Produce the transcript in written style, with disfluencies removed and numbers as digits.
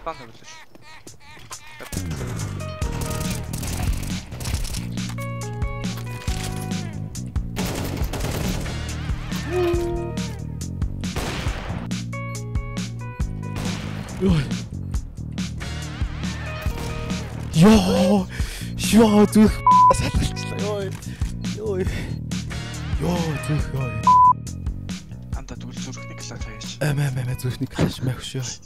Стан тавилж. Ёо зүх салгалчлаа. Ёо зүх ёо. Анда тэгвэл зүрхний класс хаяаш. Зүрхний клаш мах шүү.